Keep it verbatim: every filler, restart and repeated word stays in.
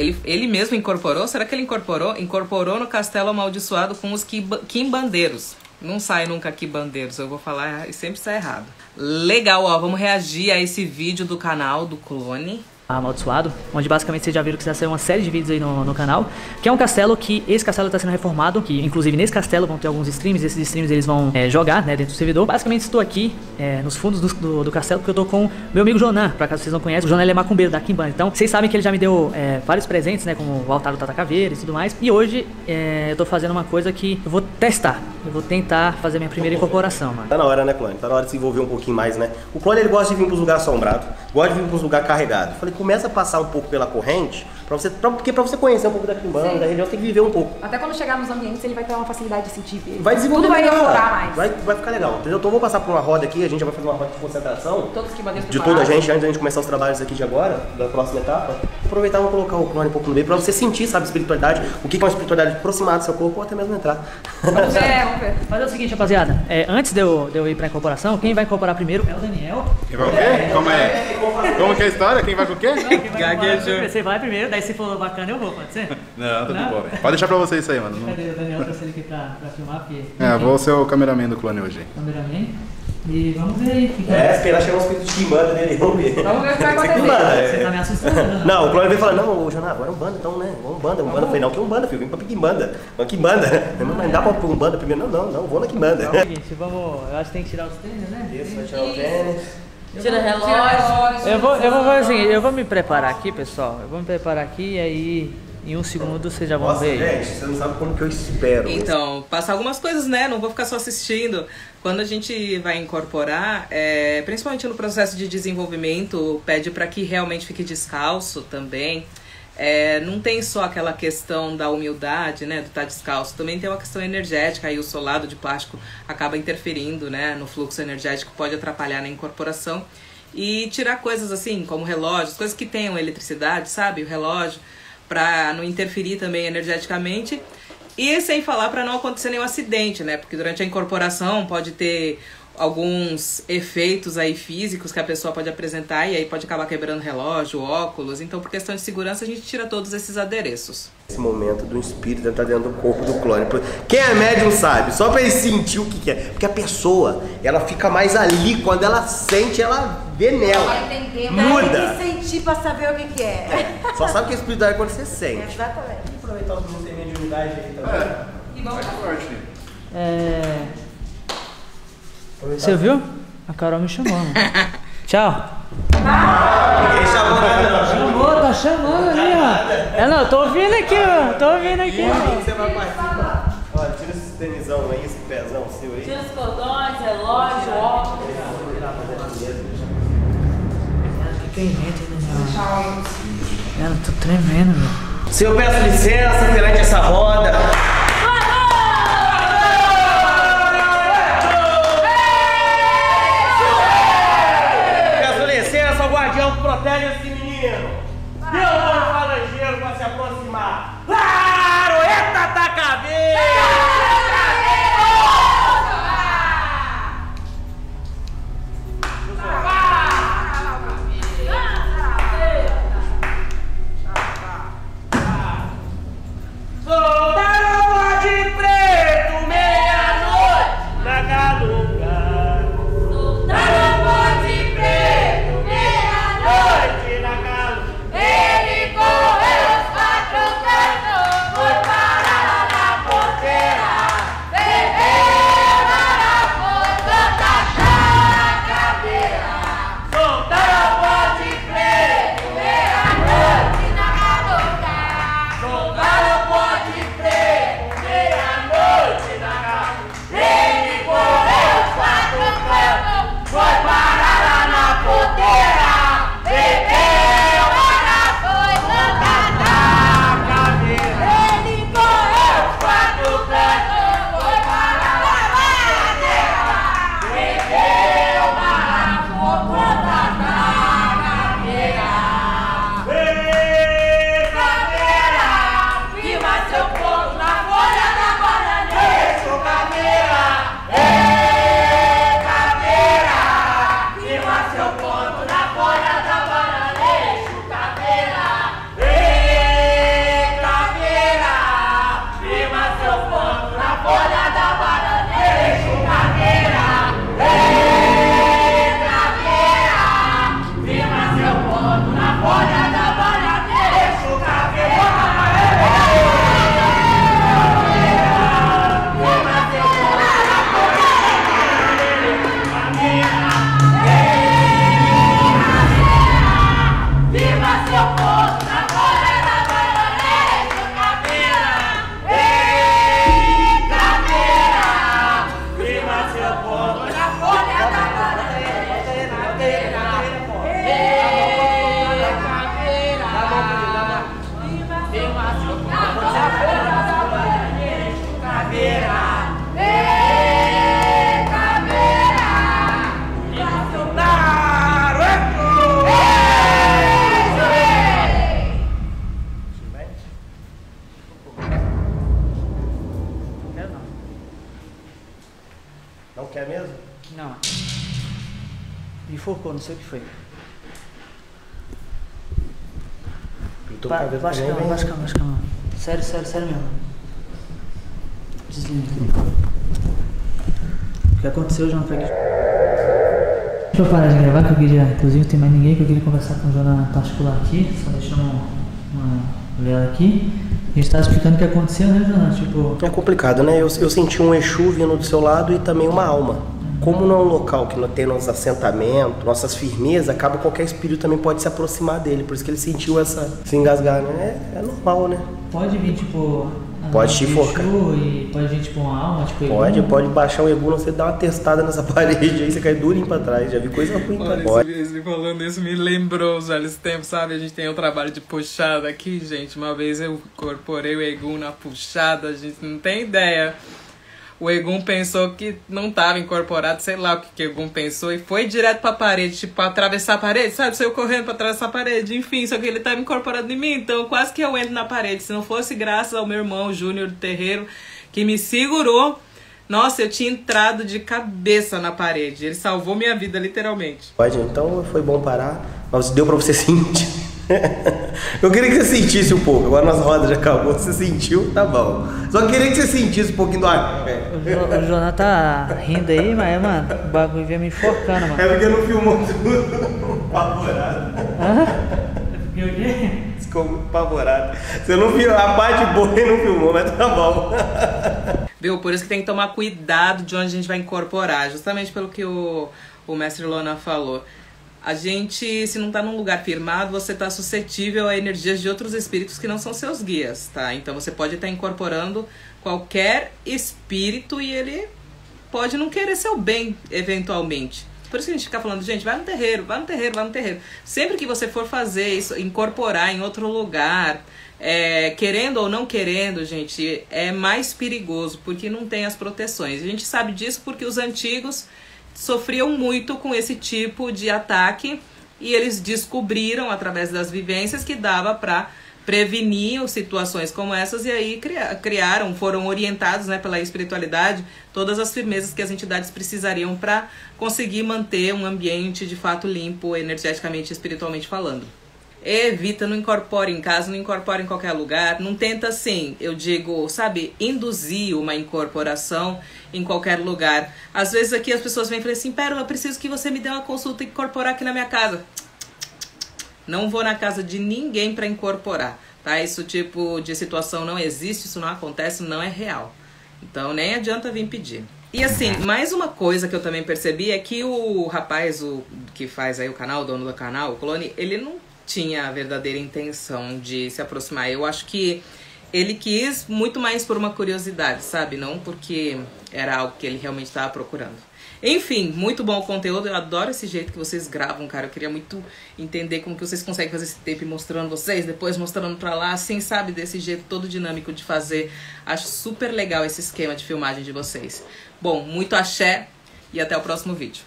Ele, ele mesmo incorporou? Será que ele incorporou? Incorporou no Castelo Amaldiçoado com os quimbandeiros. Não sai nunca quimbandeiros, eu vou falar e sempre sai errado. Legal, ó, vamos reagir a esse vídeo do canal do Clone Amaldiçoado, onde basicamente vocês já viram que já saiu uma série de vídeos aí no, no canal, que é um castelo que, esse castelo está sendo reformado, que inclusive nesse castelo vão ter alguns streams, esses streams eles vão é, jogar, né, dentro do servidor. Basicamente estou aqui é, nos fundos do, do, do castelo, porque eu tô com meu amigo Jonan, pra caso vocês não conhecem, o Jonan ele é macumbeiro da Kimbanda, então vocês sabem que ele já me deu é, vários presentes, né, como o altar do Tata Caveira e tudo mais, e hoje é, eu tô fazendo uma coisa que eu vou testar, eu vou tentar fazer minha primeira incorporação, mano. Tá na hora, né, Clone? Tá na hora de se envolver um pouquinho mais, né? O Clone ele gosta de vir pros lugares assombrados, gosta de vir pros lugares carregados. Falei, começa a passar um pouco pela corrente, pra você, pra, porque pra você conhecer um pouco da Kimbanda, da região, tem que viver um pouco. Até quando chegar nos ambientes, ele vai ter uma facilidade de sentir. Vai desenvolver tudo vai melhor, demorar mais. Vai, vai ficar legal, entendeu? Então vou passar por uma roda aqui, a gente já vai fazer uma roda de concentração. Todos os quimbandeiros de toda a gente, antes da gente começar os trabalhos aqui de agora, da próxima etapa. Aproveitar e vou colocar o Clone um pouco no meio, pra você sentir, sabe, a espiritualidade, o que é uma espiritualidade aproximada do seu corpo, ou até mesmo entrar. Vamos ver, vamos ver. Fazer o seguinte, rapaziada, é, antes de eu, de eu ir pra incorporação, quem vai incorporar primeiro é o Daniel. Quem vai com o quê? Como é? Como que é a história? Quem vai com o quê? Gaguejou. Você vai primeiro, daí se for bacana eu vou, pode ser? Não, tá de boa, velho. Pode deixar pra você isso aí, mano. Cadê o Daniel? Trouxe ele aqui pra, pra filmar, porque... É, vou ser o cameraman do Clone hoje. Cameraman. E vamos ver aí. Que é, esperar chegar uns pedidos de Kimbanda dele, vamos ver. Vamos ver o que vai acontecer. Você tá me assustando. Não, o Clone veio falar, não, ô Joná, agora é um banda, então, né? Vamos banda, um banda. Eu falei, não, que é um banda, filho, vem pra Kimbanda. Uma Kimbanda. Não, mas dá pra pôr um banda primeiro? Não, não, não, vou na Kimbanda. É o seguinte, vamos... Eu acho que tem que tirar os tênis, né? Isso, vai tirar o tênis. Tira relógio. Eu vou, eu vou fazer o seguinte, eu vou me preparar aqui, pessoal. Eu vou me preparar aqui e aí em um segundo vocês já vão Nossa, ver. Gente, você não sabe como que eu espero. Então, passar algumas coisas, né? Não vou ficar só assistindo. Quando a gente vai incorporar, é, principalmente no processo de desenvolvimento, pede para que realmente fique descalço também. É, não tem só aquela questão da humildade, né, do estar descalço, também tem uma questão energética, aí o solado de plástico acaba interferindo, né, no fluxo energético, pode atrapalhar na incorporação e tirar coisas assim, como relógios, coisas que tenham eletricidade, sabe, o relógio, para não interferir também energeticamente e sem falar para não acontecer nenhum acidente, né, porque durante a incorporação pode ter alguns efeitos aí físicos que a pessoa pode apresentar e aí pode acabar quebrando relógio, óculos. Então, por questão de segurança, a gente tira todos esses adereços. Esse momento do espírito entrar dentro do corpo do Clone. Quem é médium sabe, só pra ele sentir o que, que é. Porque a pessoa, ela fica mais ali, quando ela sente, ela vê nela. Entender, muda. Tem que sentir pra saber o que, que é. é. Só sabe que é espiritualidade quando você sente. Exatamente. Aproveitar os minutos de mediunidade aí também. É. E vamos forte. É... Você viu? A Carol me chamou. Tchau. Ninguém chamou nada não. Chamou, tá chamando ali, ó. É, não, tô ouvindo aqui, ó. Tô ouvindo aqui. Você vai participar. Olha, tira esse tenisão aí, esse pezão seu aí. Tira os cordões, relógio, óculos. O que é invento, Daniel? Ela, tô tremendo, meu. Se eu peço licença perante essa roda. Protege esse menino! Deu um falangeiro pra se aproximar! Claro! Eita, tá cabeça! Soltaram! mesmo? Não. Me enforcou, não sei o que foi. Pintou Ba o cabelo baixa a também, cama, vem. baixa a cama, baixa a cama. Sério, sério, sério mesmo. Desliga. O que aconteceu, João? Peguei. Deixa eu parar de gravar, que eu queria. Inclusive, não tem mais ninguém que eu queria conversar com o João particular aqui. Só deixar uma, uma vela aqui. A gente tava explicando o que aconteceu, né, João? Tipo. É complicado, né? Eu, eu senti um Exu vindo do seu lado e também uma alma. Como não é um local que não tem nossos assentamentos, nossas firmezas, acaba qualquer espírito também pode se aproximar dele. Por isso que ele sentiu essa se engasgar, né? É, é normal, né? Pode vir, tipo. Pode te enforcar. E pode vir, tipo, uma alma, tipo. Pode, Egum. pode baixar o Egum, você dá uma testada nessa parede aí, você cai durinho pra trás. Já vi coisa ruim pra Olha, pode. esse, esse falando isso me lembrou os velhos tempos, sabe? A gente tem um trabalho de puxada aqui, gente. Uma vez eu incorporei o Egum na puxada, a gente não tem ideia. O Egum pensou que não estava incorporado, sei lá o que, que o Egum pensou, e foi direto pra parede, tipo, atravessar a parede, sabe? Saiu correndo pra atravessar a parede, enfim, só que ele estava incorporado em mim, então quase que eu entro na parede. Se não fosse graças ao meu irmão Júnior do terreiro, que me segurou, nossa, eu tinha entrado de cabeça na parede. Ele salvou minha vida, literalmente. Pode, então foi bom parar, mas deu pra você sentir. Eu queria que você sentisse um pouco. Agora nossa roda já acabou, você sentiu, tá bom. Só queria que você sentisse um pouquinho do ar. O, jo o Joná tá rindo aí, mas, mano, o bagulho veio me enforcando, mano. É porque não filmou tudo. Apavorado. Hã? Porque o quê? Ficou muito apavorado. Você não viu a parte boa e não filmou, mas tá bom. Viu? Por isso que tem que tomar cuidado de onde a gente vai incorporar. Justamente pelo que o, o mestre Lona falou. A gente, se não tá num lugar firmado, você tá suscetível a energias de outros espíritos que não são seus guias, tá? Então você pode estar incorporando qualquer espírito e ele pode não querer seu bem, eventualmente. Por isso que a gente fica falando, gente, vai no terreiro, vai no terreiro, vai no terreiro. Sempre que você for fazer isso, incorporar em outro lugar, é, querendo ou não querendo, gente, é mais perigoso, porque não tem as proteções. A gente sabe disso porque os antigos sofriam muito com esse tipo de ataque e eles descobriram através das vivências que dava para prevenir situações como essas e aí criaram, foram orientados, né, pela espiritualidade todas as firmezas que as entidades precisariam para conseguir manter um ambiente de fato limpo energeticamente e espiritualmente falando. Evita, não incorpore em casa, não incorpore em qualquer lugar, não tenta assim, eu digo, sabe, induzir uma incorporação em qualquer lugar. Às vezes aqui as pessoas vêm e falam assim, Pérola, eu preciso que você me dê uma consulta e incorporar aqui na minha casa. Não vou na casa de ninguém para incorporar, tá? Isso tipo de situação não existe, isso não acontece, não é real. Então nem adianta vir pedir. E assim, mais uma coisa que eu também percebi é que o rapaz o, que faz aí o canal, o dono do canal, o Clone, ele não tinha a verdadeira intenção de se aproximar. Eu acho que ele quis muito mais por uma curiosidade, sabe? Não porque era algo que ele realmente estava procurando. Enfim, muito bom o conteúdo. Eu adoro esse jeito que vocês gravam, cara. Eu queria muito entender como que vocês conseguem fazer esse tape mostrando vocês, depois mostrando pra lá, assim, sabe? Desse jeito todo dinâmico de fazer. Acho super legal esse esquema de filmagem de vocês. Bom, muito axé e até o próximo vídeo.